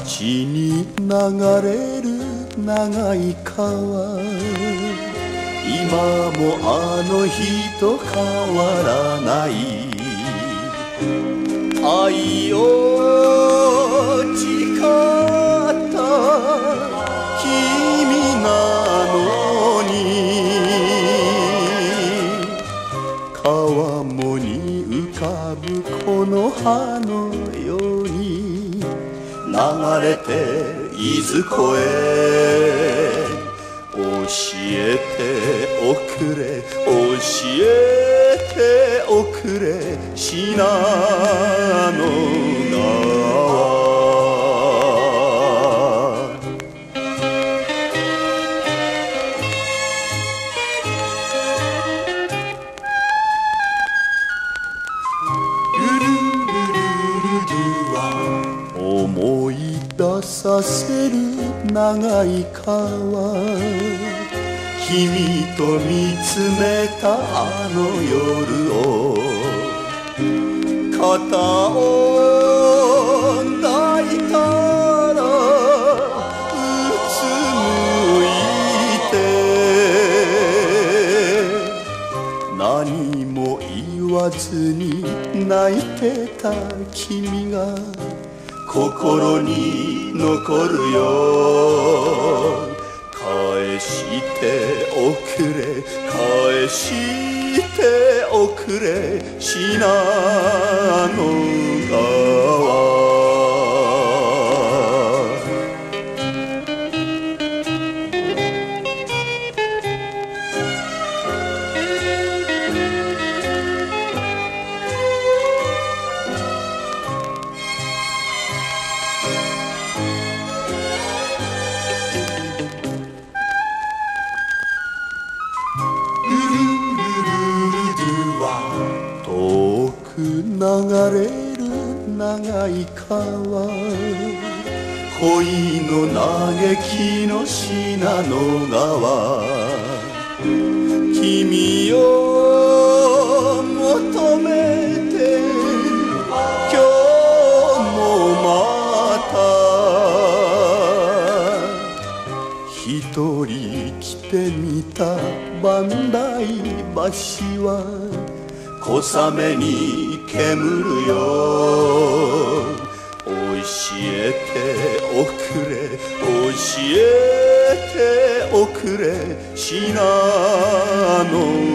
街に流れる長い川、今もあの日と変わらない。愛を誓った君なのに、川面に浮かぶこの葉のように流れていずこへ。教えておくれ、教えておくれ、信濃川。思い出させる長い川、君と見つめたあの夜を、肩を抱いたらうつむいて、何も言わずに泣いてた君が心に残るよ。返しておくれ、返しておくれ、信濃川。遠く流れる長い川、恋の嘆きの信濃川。君を求めて今日もまた一人来てみた磐梯橋は小雨に煙るよ。教えておくれ、教えておくれ、信濃